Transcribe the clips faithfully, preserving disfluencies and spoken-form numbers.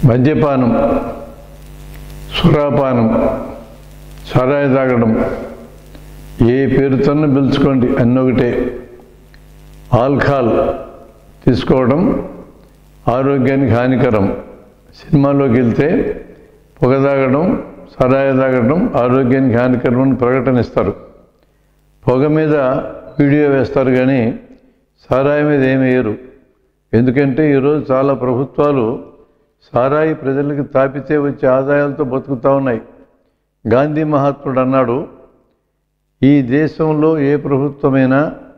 మద్యపానం, సురాపానం, సారాయి తాగడం, ఏ పేరుతోనే పిలుచుకోండి అన్నీ ఒకటే. ఆల్కహాల్ తీసుకోవడం ఆరోగ్యానికి హానికరం. సినిమాలోకి వెళ్తే పొగ తాగడం, సారాయి తాగడం ఆరోగ్యానికి హానికరం అని ప్రకటన ఇస్తారు. పొగ మీద వీడియో వేస్తారు కానీ సారాయి మీద ఏమి వేయరు. ఎందుకంటే ఈరోజు చాలా ప్రభుత్వాలు సారాయి ప్రజలకు తాపితే వచ్చే ఆదాయాలతో బతుకుతూ ఉన్నాయి. గాంధీ మహాత్ముడు అన్నాడు, ఈ దేశంలో ఏ ప్రభుత్వమైనా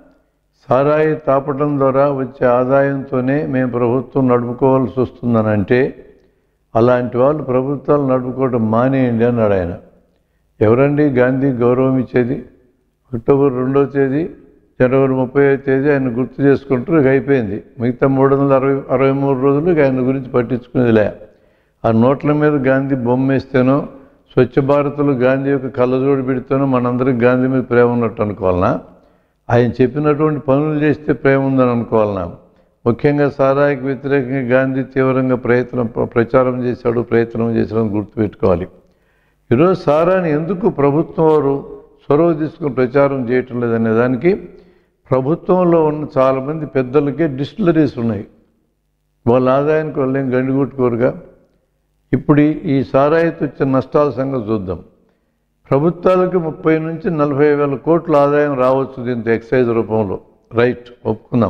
సారాయి తాపడం ద్వారా వచ్చే ఆదాయంతోనే మేము ప్రభుత్వం నడుపుకోవాల్సి వస్తుందని అంటే అలాంటి వాళ్ళు ప్రభుత్వాలు నడుపుకోవడం మానేయండి అన్నాడు ఆయన. ఎవరండి గాంధీ గౌరవం ఇచ్చేది? అక్టోబర్ రెండో తేదీ జనవరి ముప్పై ఐదు తేదీ ఆయన గుర్తు చేసుకుంటూ ఇక అయిపోయింది. మిగతా మూడు వందల అరవై అరవై మూడు రోజులు ఆయన గురించి పట్టించుకునేదిలే. ఆ నోట్ల మీద గాంధీ బొమ్మ వేస్తేనో, స్వచ్ఛ భారత్లో గాంధీ యొక్క కళ్ళజోడు పెడితేనో మనందరికీ గాంధీ మీద ప్రేమ ఉన్నట్టు అనుకోవాలన్నా? ఆయన చెప్పినటువంటి పనులు చేస్తే ప్రేమ ఉందని అనుకోవాలన్నా? ముఖ్యంగా సారాయికి వ్యతిరేకంగా గాంధీ తీవ్రంగా ప్రయత్నం ప్రచారం చేశాడు, ప్రయత్నం చేశాడని గుర్తుపెట్టుకోవాలి. ఈరోజు సారాని ఎందుకు ప్రభుత్వం వారు చొరవ తీసుకుని ప్రచారం చేయటం లేదనే దానికి ప్రభుత్వంలో ఉన్న చాలామంది పెద్దలకే డిస్టిలరీస్ ఉన్నాయి. వాళ్ళ ఆదాయానికి వాళ్ళు ఏం గండి కొట్టుకోరుగా. ఇప్పుడు ఈ సారాయితో వచ్చే నష్టాల సంగతి చూద్దాం. ప్రభుత్వాలకు ముప్పై నుంచి నలభై వేల కోట్ల ఆదాయం రావచ్చు దీంతో ఎక్సైజ్ రూపంలో, రైట్, ఒప్పుకుందాం.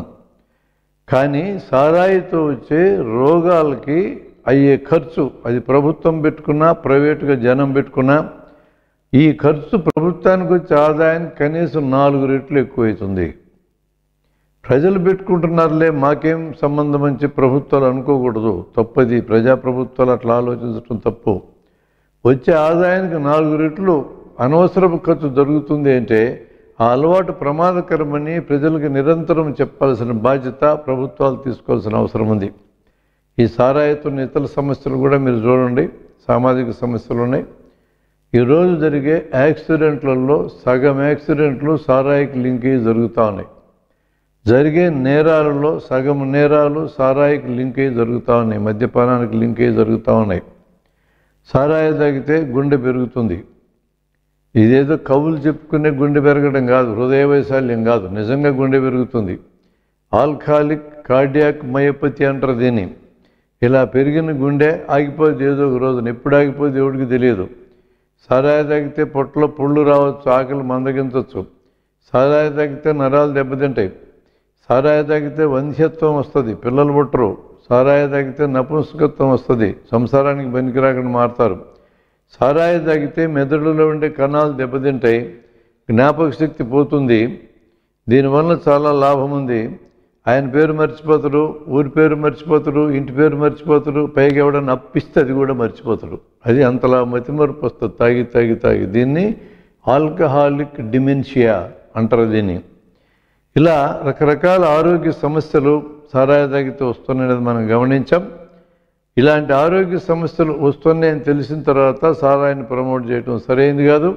కానీ సారాయితో వచ్చే రోగాలకి అయ్యే ఖర్చు, అది ప్రభుత్వం పెట్టుకున్నా ప్రైవేటుగా జనం పెట్టుకున్నా, ఈ ఖర్చు ప్రభుత్వానికి వచ్చే ఆదాయానికి కనీసం నాలుగు రెట్లు ఎక్కువవుతుంది. ప్రజలు పెట్టుకుంటున్నారులే మాకేం సంబంధం అని చెప్పి ప్రభుత్వాలు అనుకోకూడదు, తప్పది. ప్రజాప్రభుత్వాలు అట్లా ఆలోచించడం తప్పు. వచ్చే ఆదాయానికి నాలుగు రెట్లు అనవసరపు ఖర్చు జరుగుతుంది అంటే ఆ అలవాటు ప్రమాదకరమని ప్రజలకు నిరంతరం చెప్పాల్సిన బాధ్యత ప్రభుత్వాలు తీసుకోవాల్సిన అవసరం ఉంది. ఈ సారాయితో ఇతర సమస్యలు కూడా మీరు చూడండి, సామాజిక సమస్యలు ఉన్నాయి. ఈరోజు జరిగే యాక్సిడెంట్లలో సగం యాక్సిడెంట్లు సారాయికి లింకేజ్ జరుగుతూ ఉన్నాయి. జరిగే నేరాలలో సగం నేరాలు సారాయికి లింకేజ్ జరుగుతూ ఉన్నాయి, మద్యపానానికి లింకేజ్ జరుగుతూ ఉన్నాయి. సారాయి తాగితే గుండె పెరుగుతుంది. ఇదేదో కవులు చెప్పుకునే గుండె పెరగడం కాదు, హృదయ వైశాల్యం కాదు, నిజంగా గుండె పెరుగుతుంది. ఆల్కహాలిక్ కార్డియాక్ మయోపతి అంటారు దీన్ని. ఇలా పెరిగిన గుండె ఆగిపోతే ఏదో ఒక రోజున, ఎప్పుడు ఆగిపోతే ఎవరికి తెలియదు. సారాయి తాగితే పొట్టలో పుళ్ళు రావచ్చు, ఆకలి మందగించవచ్చు. సారాయి తాగితే నరాలు దెబ్బతింటాయి. సారాయి తాగితే వంధ్యత్వం వస్తుంది, పిల్లలు పుట్టరు. సారాయి తాగితే నపుంసకత్వం వస్తుంది, సంసారానికి పనికిరాకుండా మారుతారు. సారాయి తాగితే మెదడులో ఉండే కణాలు దెబ్బతింటాయి, జ్ఞాపక శక్తి పోతుంది. దీనివల్ల చాలా లాభం ఉంది. ఆయన పేరు మర్చిపోతారు, ఊరి పేరు మర్చిపోతారు, ఇంటి పేరు మర్చిపోతారు, పైకి ఎవడన్నా అప్పిస్తే అది కూడా మర్చిపోతారు. అది అంతలా మతిమరుపు వస్తుంది తాగి తాగి తాగి. దీన్ని ఆల్కహాలిక్ డిమెన్షియా అంటారు దీన్ని. ఇలా రకరకాల ఆరోగ్య సమస్యలు సారాయి తాగితే వస్తున్నాయనేది మనం గమనించాం. ఇలాంటి ఆరోగ్య సమస్యలు వస్తున్నాయని తెలిసిన తర్వాత సారాయిని ప్రమోట్ చేయడం సరైనది కాదు.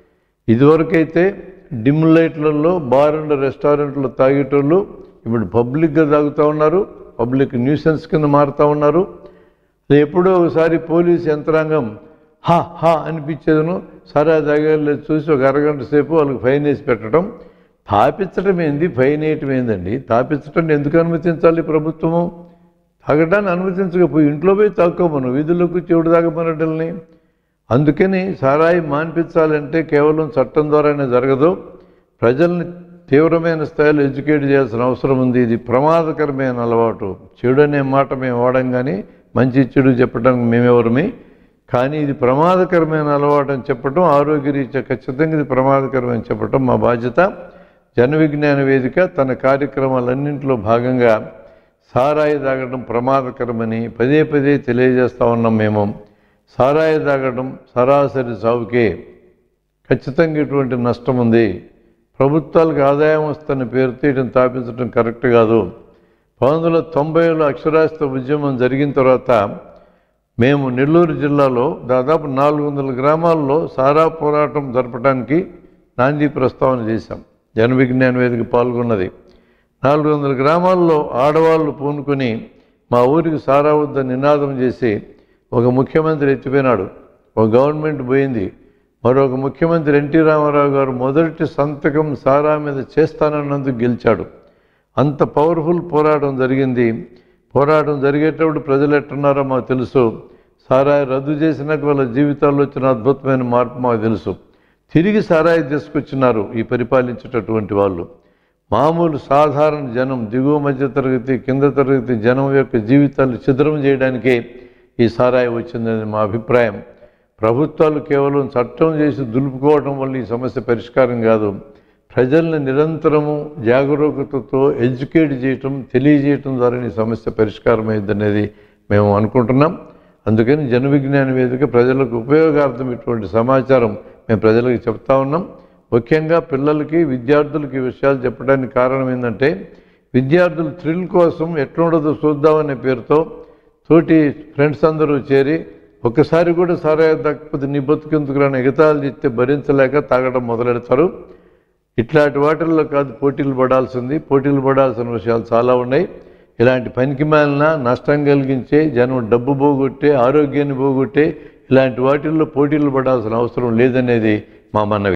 ఇదివరకైతే డిమ్ లైట్లలో బార్ అండ్ రెస్టారెంట్లో తాగేటోళ్ళు ఇప్పుడు పబ్లిక్గా తాగుతూ ఉన్నారు, పబ్లిక్ న్యూసెన్స్ కింద మారుతూ ఉన్నారు. ఎప్పుడో ఒకసారి పోలీస్ యంత్రాంగం హా హా అనిపించేదను, సారాయి తాగేళ్ళు చూసి ఒక అరగంట సేపు వాళ్ళకి ఫైన్ వేసి పెట్టడం. తాపించడం ఏంది, ఫైన్ వేయటం ఏందండి? తాపించడం ఎందుకు అనుమతించాలి ప్రభుత్వము? తాగడాన్ని అనుమతించకపోయి ఇంట్లో పోయి తాక్కోమను, వీధుల్లోకి చెవుడు తాగమనటల్ని. అందుకని సారాయి మాన్పించాలంటే కేవలం చట్టం ద్వారానే జరగదు, ప్రజల్ని తీవ్రమైన స్థాయిలో ఎడ్యుకేట్ చేయాల్సిన అవసరం ఉంది. ఇది ప్రమాదకరమైన అలవాటు. చెడు అనే మాట మేము వాడం కానీ మంచి చెడు చెప్పడానికి మేమెవరమే, కానీ ఇది ప్రమాదకరమైన అలవాటు అని చెప్పడం, ఆరోగ్యరీత్యా ఖచ్చితంగా ఇది ప్రమాదకరమని చెప్పడం మా బాధ్యత. జన విజ్ఞాన వేదిక తన కార్యక్రమాలన్నింటిలో భాగంగా సారాయి తాగడం ప్రమాదకరమని పదే పదే తెలియజేస్తూ ఉన్నాం. మేము సారాయి తాగడం సరాసరి సావుకే, ఖచ్చితంగా ఇటువంటి నష్టం ఉంది. ప్రభుత్వాలకు ఆదాయం వస్తున్న పేరుతో వీటిని తాపించడం కరెక్ట్ కాదు. పంతొమ్మిది వందల తొంభైలో అక్షరాస్యత ఉద్యమం జరిగిన తర్వాత మేము నెల్లూరు జిల్లాలో దాదాపు నాలుగు వందల గ్రామాల్లో సారా పోరాటం జరపడానికి నాంది ప్రస్తావన చేశాం. జన విజ్ఞాన వేదిక పాల్గొన్నది. నాలుగు వందల గ్రామాల్లో ఆడవాళ్ళు పూనుకొని మా ఊరికి సారా వద్ద నినాదం చేసి ఒక ముఖ్యమంత్రి ఎత్తిపోయినాడు, ఒక గవర్నమెంట్ పోయింది. మరొక ముఖ్యమంత్రి ఎన్టీ రామారావు గారు మొదటి సంతకం సారా మీద చేస్తానన్నందుకు గెలిచాడు. అంత పవర్ఫుల్ పోరాటం జరిగింది. పోరాటం జరిగేటప్పుడు ప్రజలు ఎట్టున్నారో మాకు తెలుసు. సారాయి రద్దు చేసినాక వాళ్ళ జీవితాల్లో వచ్చిన అద్భుతమైన మార్పు మాకు తెలుసు. తిరిగి సారాయి తీసుకొచ్చినారు ఈ పరిపాలించేటటువంటి వాళ్ళు. మామూలు సాధారణ జనం, దిగువ మధ్య తరగతి, కింద తరగతి జనం యొక్క జీవితాలు ఛిద్రం చేయడానికే ఈ సారాయి వచ్చిందని మా అభిప్రాయం. ప్రభుత్వాలు కేవలం చట్టం చేసి దులుపుకోవడం వల్ల ఈ సమస్య పరిష్కారం కాదు. ప్రజల్ని నిరంతరము జాగరూకతతో ఎడ్యుకేట్ చేయటం, తెలియజేయటం ద్వారా ఈ సమస్య పరిష్కారం అయిందనేది మేము అనుకుంటున్నాం. అందుకని జన విజ్ఞాన వేదిక ప్రజలకు ఉపయోగార్థం ఇటువంటి సమాచారం మేము ప్రజలకు చెప్తా ఉన్నాం. ముఖ్యంగా పిల్లలకి, విద్యార్థులకి ఈ విషయాలు చెప్పడానికి కారణం ఏంటంటే, విద్యార్థులు థ్రిల్ కోసం ఎట్లుండదో చూద్దామనే పేరుతో తోటి ఫ్రెండ్స్ అందరూ చేరి ఒక్కసారి కూడా సారాయి దక్కపోతే నీ బతుకెందుకు రాని ఎగతాలు చెప్తే భరించలేక తాగడం మొదలెడతారు. ఇట్లాంటి వాటిల్లో కాదు పోటీలు పడాల్సింది. పోటీలు పడాల్సిన విషయాలు చాలా ఉన్నాయి. ఇలాంటి పనికి మాలిన, నష్టం కలిగించే, జనం డబ్బు పోగొట్టే, ఆరోగ్యాన్ని పోగొట్టే ఇలాంటి వాటిల్లో పోటీలు పడాల్సిన అవసరం లేదనేది మా మనవి.